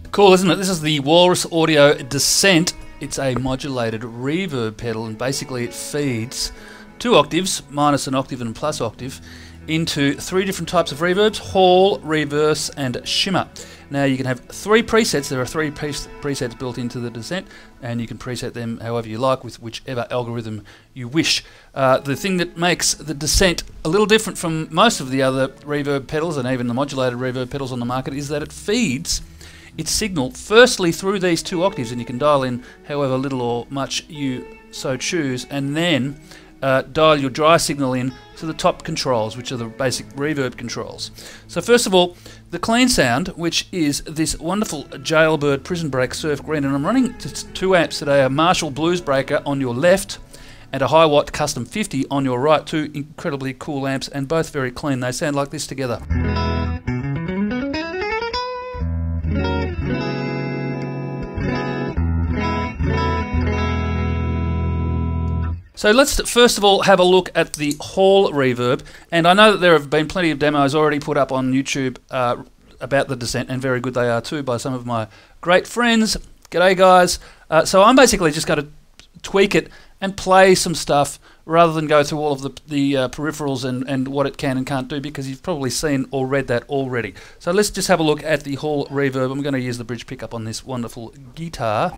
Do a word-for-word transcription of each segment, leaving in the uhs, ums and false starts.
Cool, isn't it? This is the Walrus Audio Descent. It's a modulated reverb pedal, and basically it feeds two octaves, minus an octave and plus octave, into three different types of reverbs: hall, reverse, and shimmer. Now you can have three presets. There are three pre presets built into the Descent, and you can preset them however you like with whichever algorithm you wish. Uh, the thing that makes the Descent a little different from most of the other reverb pedals, and even the modulated reverb pedals on the market, is that it feeds its signal firstly through these two octaves, and you can dial in however little or much you so choose, and then Uh, dial your dry signal in to the top controls, which are the basic reverb controls. So first of all, the clean sound, which is this wonderful Jailbird Prison Break Surf Green, and I'm running two amps today, a Marshall Blues Breaker on your left and a High Watt Custom fifty on your right, two incredibly cool amps, and both very clean. They sound like this together. So let's first of all have a look at the hall reverb, and I know that there have been plenty of demos already put up on YouTube uh, about the Descent, and very good they are too, by some of my great friends. G'day guys. Uh, so I'm basically just going to tweak it and play some stuff rather than go through all of the, the uh, peripherals and, and what it can and can't do, because you've probably seen or read that already. So let's just have a look at the hall reverb. I'm going to use the bridge pickup on this wonderful guitar.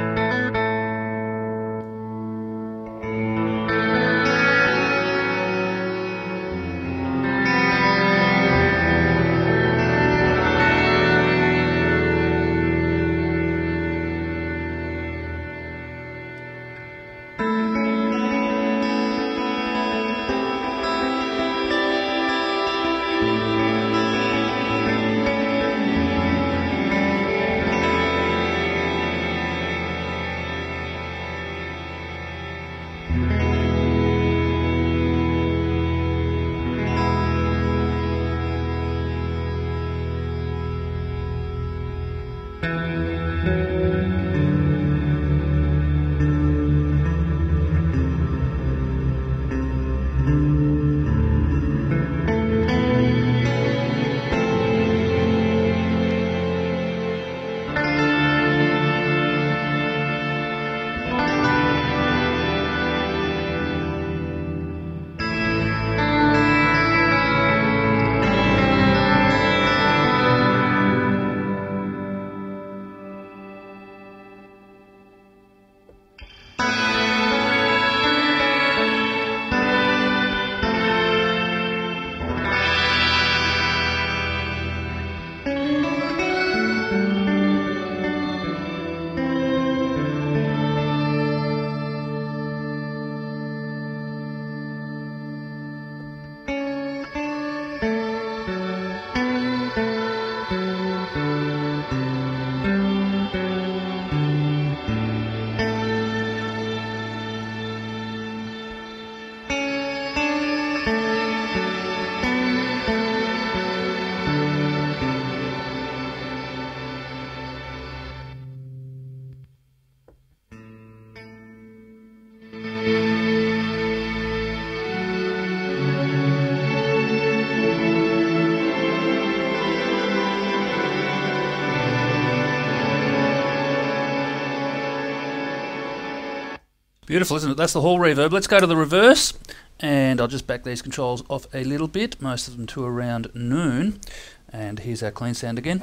Beautiful, isn't it? That's the hall reverb. Let's go to the reverse, and I'll just back these controls off a little bit, most of them to around noon. And here's our clean sound again.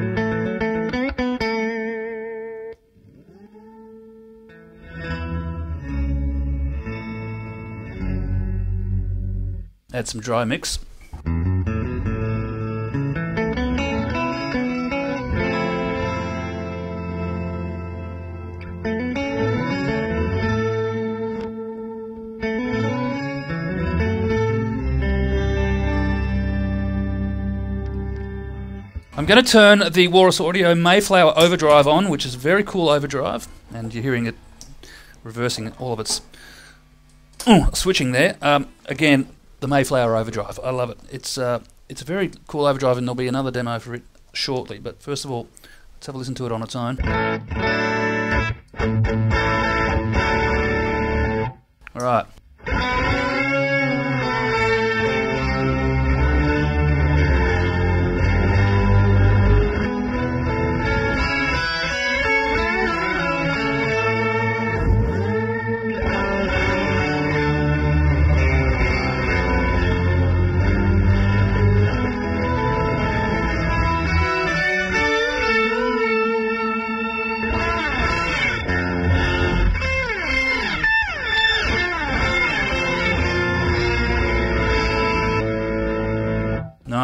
Add some dry mix. I'm going to turn the Walrus Audio Mayflower overdrive on, which is a very cool overdrive, and you're hearing it reversing all of its uh, switching there. Um, again, the Mayflower overdrive, I love it. It's uh, it's a very cool overdrive, and there'll be another demo for it shortly. But first of all, let's have a listen to it on its own. All right.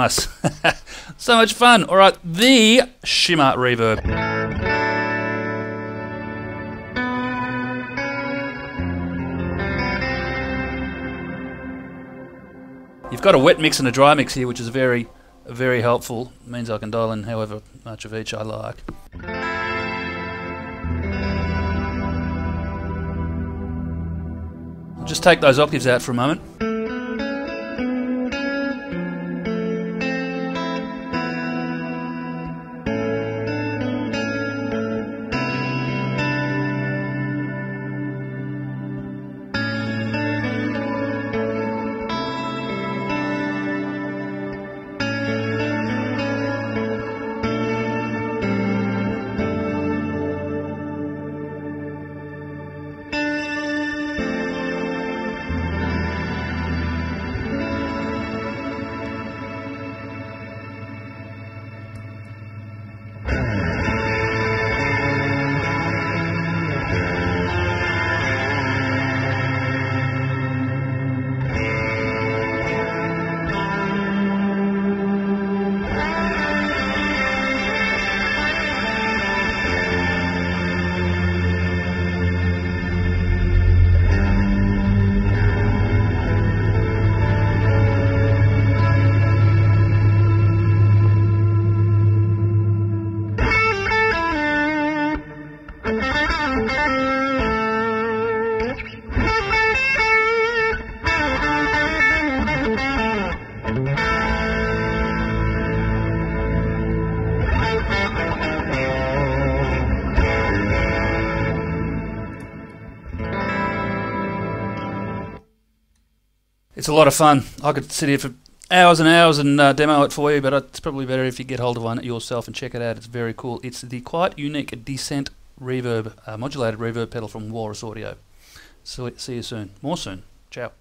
Nice. So much fun. All right, the Shimmer Reverb. You've got a wet mix and a dry mix here, which is very, very helpful. It means I can dial in however much of each I like. I'll just take those octaves out for a moment. It's a lot of fun. I could sit here for hours and hours and uh, demo it for you, but it's probably better if you get hold of one yourself and check it out. It's very cool. It's the quite unique Descent Reverb, uh, modulated reverb pedal from Walrus Audio. So see you soon. More soon. Ciao.